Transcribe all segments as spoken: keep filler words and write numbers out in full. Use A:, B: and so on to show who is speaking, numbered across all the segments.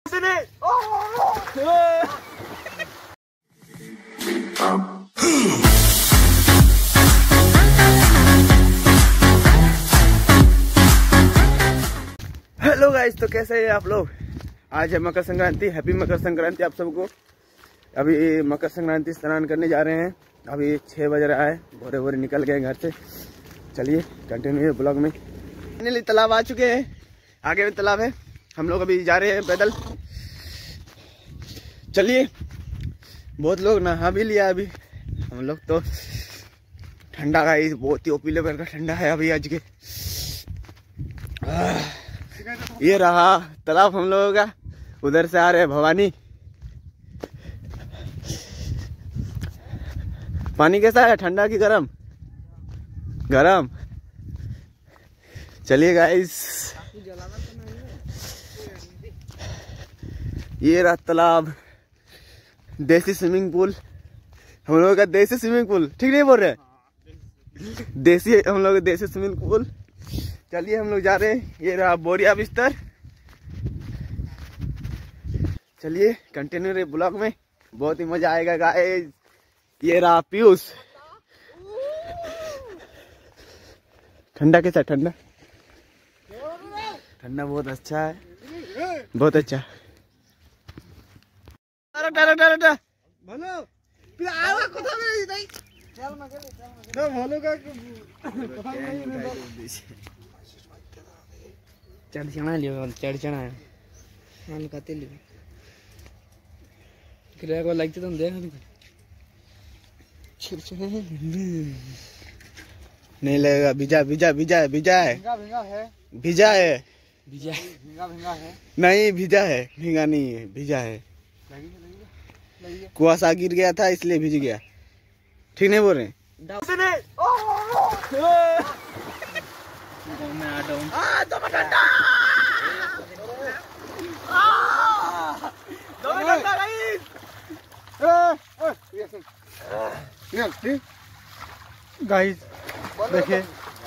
A: Hello guys, तो कैसे हैं आप लोग। आज है मकर संक्रांति। हैप्पी मकर संक्रांति आप सबको। अभी मकर संक्रांति स्नान करने जा रहे हैं। अभी छः बज रहा है, भोरे भोरे निकल गए घर से। चलिए कंटिन्यू ब्लॉग में। फाइनली तालाब आ चुके हैं, आगे में तालाब है। हम लोग अभी जा रहे हैं पैदल। चलिए, बहुत लोग नहा भी लिया अभी। हम लोग तो ठंडा का ही बहुत ही ओपी लेवल का ठंडा है अभी आज के। ये रहा तालाब हम लोगों का। उधर से आ रहे हैं भवानी। पानी कैसा है, ठंडा की गरम? गरम। चलिए गाइस, ये रहा तालाब। देसी स्विमिंग पूल हम लोगों का। देसी स्विमिंग पूल ठीक नहीं बोल रहे? देसी हम लोग देसी स्विमिंग पूल। चलिए हम लोग जा रहे हैं। ये रहा बोरिया बिस्तर। चलिए कंटिन्यू रहे ब्लॉग में, बहुत ही मजा आएगा गाइस। ये रहा पीयूष। ठंडा कैसा? ठंडा ठंडा बहुत अच्छा है, बहुत अच्छा।
B: चढ़ चढ़ा लियो, चढ़ चढ़ा है मान कहते लियो किराया को लगते तुम देख
A: नहीं लगेगा। भिजा भिजा भिजा है, भिजा है,
B: भिंगा है,
A: भिजा है,
B: भिजा भिंगा भिंगा है।
A: नहीं भिजा है, भिंगा नहीं है, भिजा है। कुआसा गिर गया था इसलिए भिज गया। ठीक नहीं बोल रहे? गाइस देखिए।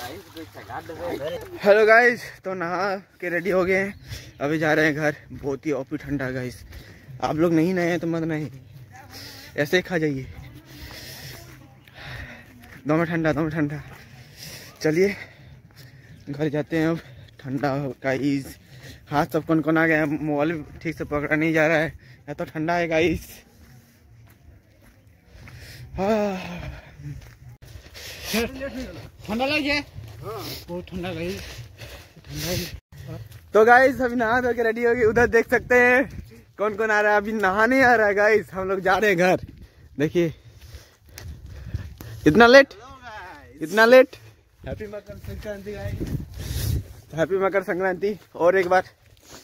A: हेलो गाइस, तो नहा के रेडी हो गए हैं। अभी जा रहे हैं घर। बहुत ही ओपी ठंडा है गाइस। आप लोग नहीं नए हैं तो मत नहीं, ऐसे ही खा जाइए। दो में ठंडा, दो में ठंडा। चलिए घर जाते हैं अब। ठंडा गाइस, हाथ सब कौन कौन आ गया। मोबाइल ठीक से पकड़ा नहीं जा रहा है, या तो ठंडा है गाइस।
B: ठंडा लग जाए, बहुत ठंडा गाइस, ठंडा।
A: तो गाइस अभी नहा धो के रेडी हो गए। उधर देख सकते हैं कौन कौन आ रहा है। अभी नहा नहीं आ रहा है गाइस। हम लोग जा रहे हैं घर। देखिए इतना लेट, इतना late. Happy Makar Sankranti guys, happy Makar Sankranti. और एक बार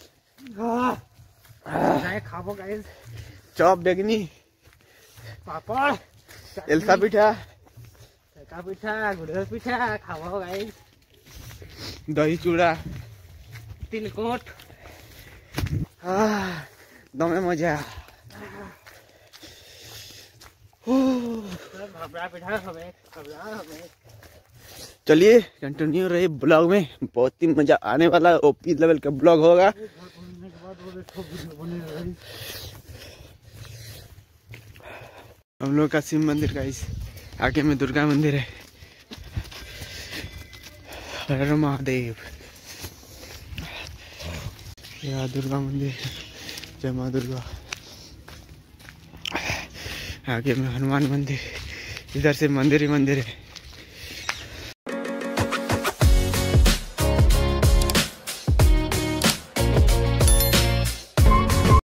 B: खाबो गाइस।
A: चॉप बेगनी,
B: पापड़,
A: एल्सा पिठा,
B: का पिठा, गुड़ पिठा खाबो गाइस।
A: दही चूड़ा,
B: तिलकोट।
A: दो में मजा। चलिए कंटिन्यू रहे ब्लॉग में। बहुत ही मजा आने वाला है। ओपी लेवल का ब्लॉग होगा। हम लोग का शिव मंदिर का इस आगे में दुर्गा मंदिर है। हर महादेव। यह दुर्गा मंदिर, जय माँ दुर्गा। आगे में हनुमान मंदिर। इधर से मंदिर ही मंदिर है।